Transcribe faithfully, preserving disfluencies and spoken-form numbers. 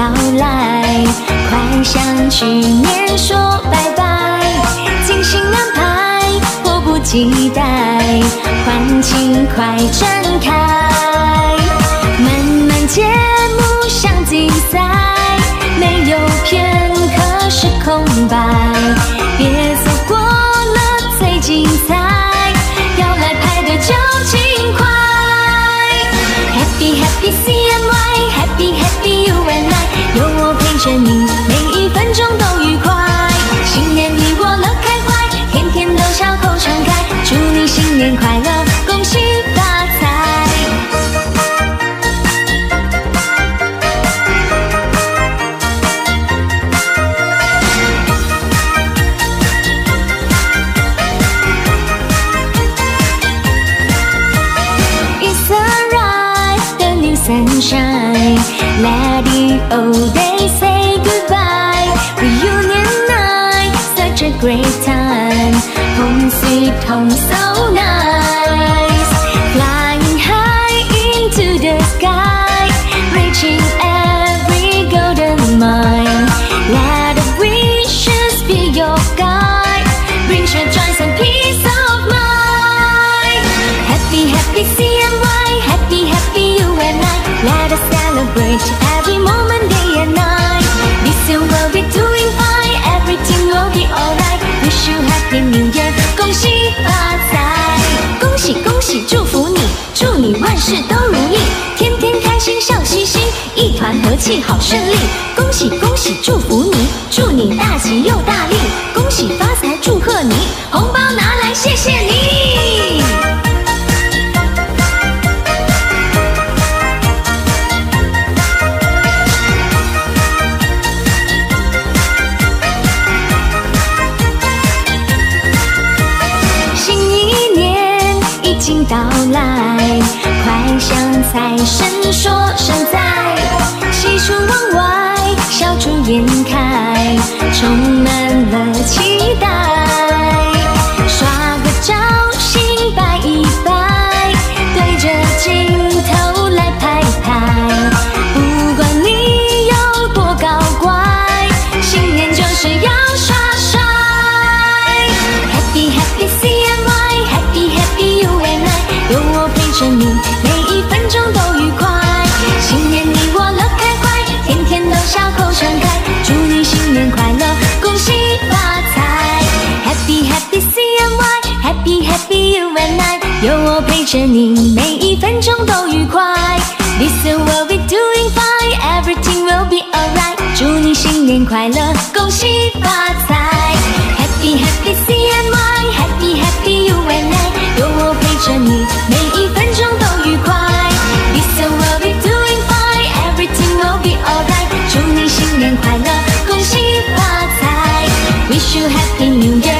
到来，快向去年说拜拜，精心安排，迫不及待，欢庆快展开，漫漫节目像竞赛，没有片刻是空白，别错过了最精彩，要来排队就尽快。Happy Happy C N Y，Happy Happy You and I， 有我陪着你，每一分钟都愉快。新年你我乐开怀，天天都笑口常开，祝你新年快乐，恭喜发财。It's alright, the new sunshine, let it all day say goodbye. Reunion night, such a great time. Home sweet home, so nice. Flying high into the sky, reaching every golden mile. Let the wishes be your guide, brings your joys and peace of mind. Happy Happy C N Y, Happy Happy You and I, let us celebrate every moment, day and night. This year we'll be doing fine, everything will be alright. Wish you Happy New Year， 恭喜发财！恭喜恭喜，祝福你，祝你万事都如意，天天开心笑嘻嘻，一团和气好顺利。恭喜恭喜，祝福你，祝你大吉又大利，恭喜发财，祝贺你，红包拿来谢谢你。已经到来，快向财神说声在，喜出望外，笑逐颜开，充满了期待。刷个照，心摆一摆，对着镜头来拍拍。不管你有多高怪，新年就是要耍帅。Happy Happy C N Y，Happy Happy You and I， 有我陪着你，每一分钟都愉快。新年你我乐开怀，天天都笑口常开，祝你新年快乐，恭喜发财。Happy Happy C N Y，Happy Happy You and I， 有我陪着你，每一分钟都愉快。This year we'll be doing fine, everything will be alright， 祝你新年快乐，恭喜发财。Happy Happy C N Y，Happy Happy You and I， 有我陪着你，每一分钟都愉快。This year we'll be doing fine, everything will be alright， 祝你新年快乐，恭喜发财。Wish you Happy New Year。